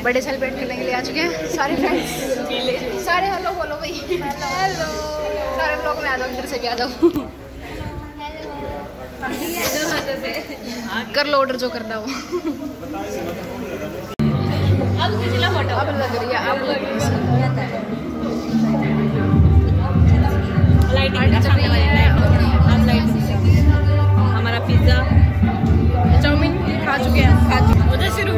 Birthday celebrate करने के लिए आ चुके हैं सारे फ्रेंड्स। सारे हेलो बोलो भाई। हेलो सारे ब्लॉग में आ जाओ, इधर से भी आ जाओ। कर लो ऑर्डर जो करना हो। अब लग रही है अब हमारा पिज्जा चाउमीन खा चुके हैं। उधर शुरू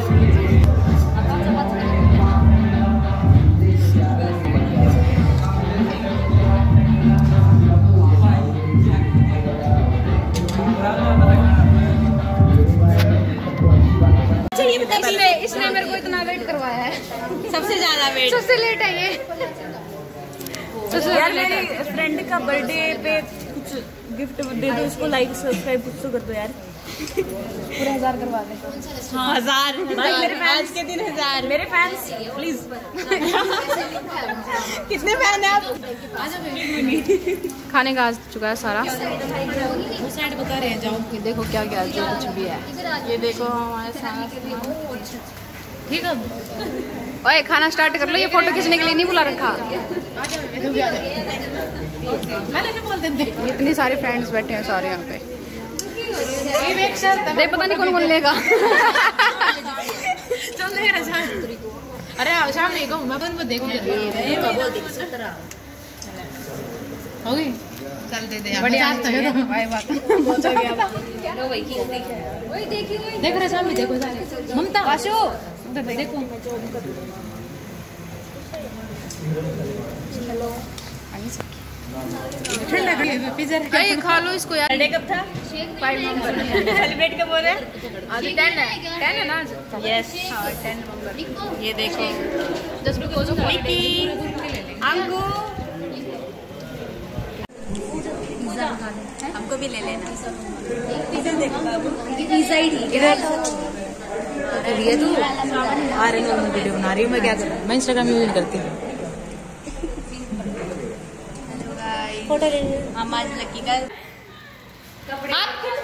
इसने मेरे को इतना वेट करवाया है। सबसे ज्यादा वेट, सबसे लेट है ये। यार मेरी फ्रेंड का बर्थडे पे कुछ गिफ्ट दे दो इसको, लाइक सब्सक्राइब कुछ तो कर दो यार। पूरे 1000 करवा दे। हाँ 1000 भाई, मेरे फैंस के 3000 मेरे फैंस प्लीज। कितने फैन है आप? खाने का आ चुका है सारा। वो साइड बता रहे हैं, जाओ ये देखो क्या क्या जो कुछ भी है। ये देखो हमारे साथ। ठीक है। ओए खाना स्टार्ट कर लो, ये फोटो खींचने के लिए नहीं बुला रखा। इतनी सारे फ्रेंड्स बैठे हैं सारे यहाँ पे। देख पता नहीं कौन कौन लेगा। अरे शाम नहीं कहूँ मैं देखो होगी। चल दे दे बढ़िया देख रहे शाम में, देखो ममता आशु देखो। खा लो इसको यार। बर्थडे कब था? 5 नवंबर। सेलिब्रेट कब हो रहे हैं? आज 10 है ना आज? यस 10 नवंबर। ये देखो just because of Nikki Anku हमको भी ले लेना। इधर ये तू आ रही हूँ, वीडियो बना रही हूँ मैं। क्या कर रहा हूँ मैं? इंस्टाग्राम यूज करती हूँ। फोटो ले हम आज लकी का